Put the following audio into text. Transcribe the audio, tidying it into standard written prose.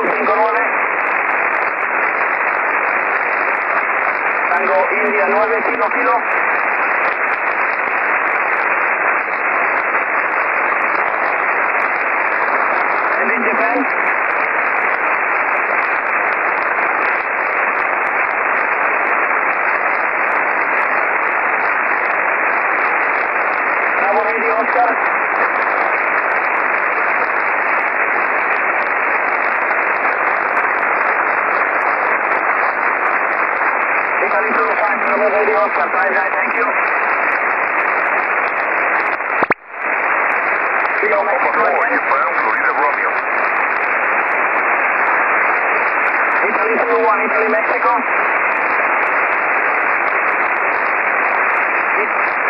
59. Tango India 9, kilo. And in Japan. Bravo Radio Oscar. Italy 25, Bravo Radio Oscar, fly guy, thank you. Kilo Mexico again. Florida Romeo. Italy 21, Italy Mexico.